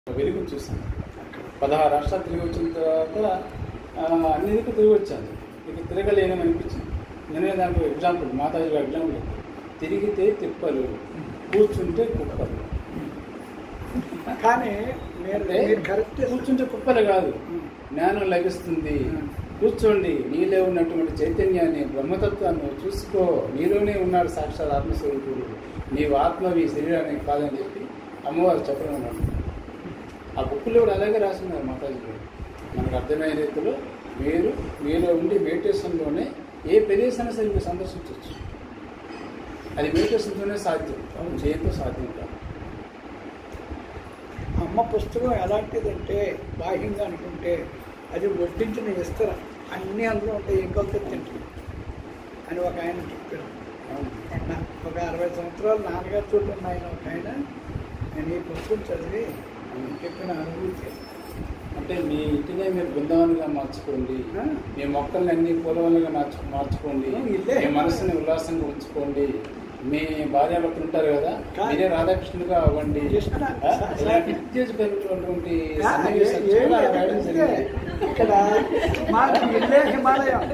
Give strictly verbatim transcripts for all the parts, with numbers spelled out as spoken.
వెలుగును చూసాను. పదహారు రాష్ట్రాలు తిరిగి వచ్చిన తర్వాత అన్ని దిక్కు తిరిగి వచ్చాను. ఇక తిరగలేనని అనిపించింది. నేనే దాంట్లో ఎగ్జాంపుల్, మాతాజీ గారి ఎగ్జాంపుల్. తిరిగితే తిప్పలు, కూర్చుంటే కుప్పలు. కానీ కరెక్ట్ కూర్చుంటే కుప్పలు కాదు, జ్ఞానం లభిస్తుంది. కూర్చోండి, నీలో ఉన్నటువంటి చైతన్యాన్ని, బ్రహ్మతత్వాన్ని చూసుకో. నీలోనే ఉన్నాడు సాక్షాత్ ఆత్మస్వరూపుడు. నీవు ఆత్మవి, శరీరానికి కాదని చెప్పి అమ్మవారు చెప్పడం అన్నమాట. ఆ బుక్కులో కూడా అలాగే రాస్తున్నారు మాతాజీ గారు. మనకు అర్థమైన రీతిలో మీరు మీలో ఉండి మెడిటేషన్లోనే ఏ ప్రదేశాన్ని సరే మీరు సందర్శించవచ్చు. అది మెడిటేషన్తోనే సాధ్యం, చేయతో సాధ్యం కాదు. అమ్మ పుస్తకం ఎలాంటిదంటే బాహ్యంగా అనుకుంటే అది వడ్డించిన విస్తర అన్నీ అందులో ఉంటాయి, ఏం కొలత తింటుంది అని ఒక ఆయన చెప్పారు. ఒక అరవై సంవత్సరాలు నాన్నగారు చూడండి ఆయన ఒక ఆయన నేను ఈ పుస్తకం చదివి చెప్పిన అనుభూతి. అంటే మీ ఇంటినే మీరు బృందావనంగా మార్చుకోండి, మీ మొక్కల్ని అన్ని పూలవల్లుగా మార్చు మార్చుకోండి మీ మనసుని ఉల్లాసంగా ఉంచుకోండి. మీ భార్య భర్తలు ఉంటారు కదా, మీరే రాధాకృష్ణులుగా అవ్వండి. కలిగినటువంటి ఇక్కడ హిమాలయం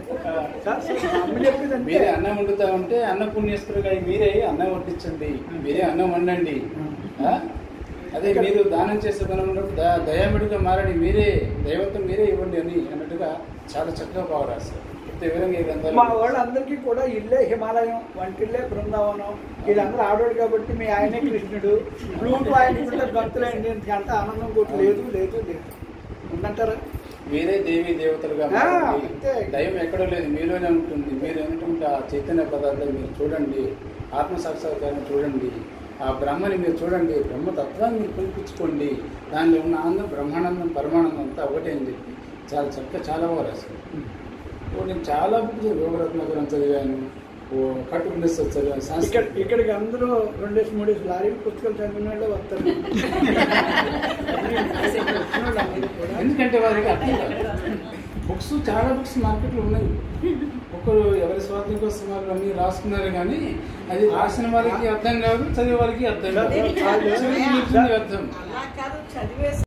మీరే అన్నం వండుతా ఉంటే అన్నపుణ్యేశ్వరుగా మీరే అన్నం వడ్డించండి, మీరే అన్నం వండండి. అదే మీరు దానం చేసే పని ద దయాముడిగా మారని, మీరే దైవత్వం మీరే ఇవ్వండి అని అన్నట్టుగా చాలా చక్కగా బాగా రాశారు. మా వాళ్ళందరికీ కూడా ఇల్లే హిమాలయం, వంటిల్లే బృందావనం. వీళ్ళందరూ ఆడవాడు కాబట్టి మీ ఆయనే కృష్ణుడు, ఫ్లూట్ వాయించుకుంటే గంతులేండి, అంత ఆనందం కూడా లేదు లేదు లేదు ఉందంటారా? మీరే దేవీ దేవతలుగా దైవం ఎక్కడో లేదు, మీలోనే ఉంటుంది. మీరు ఏంటంటే ఆ చైతన్య పదార్థాలు మీరు చూడండి, ఆత్మసాక్షాత్కారం చూడండి, ఆ బ్రహ్మని మీరు చూడండి, బ్రహ్మతత్వాన్ని మీరు కల్పించుకోండి. దానిలో ఉన్న ఆనందం, బ్రహ్మానందం, పరమానందం అంతా ఒకటే అని చెప్పి చాలా చక్కగా చాలా బాగా రాశారు. నేను చాలా బుక్ యోగరత్నాకరం చదివాను, కట్టుకుండేస్తారు చదివాను. ఇక్కడ ఇక్కడికి అందరూ రెండేసి మూడేసి లారీలు పుస్తకాలు చదివిన వాళ్ళే వస్తారు. ఎందుకంటే వారికి అర్థం కాదు. బుక్స్ చాలా బుక్స్ మార్కెట్లో ఉన్నాయి. ఒకరు ఎవరి స్వార్థం కోసం వాళ్ళు అన్ని రాసుకున్నారు, కానీ అది రాసిన వారికి అర్థం కాదు, చదివే వారికి అర్థం కాదు. అర్థం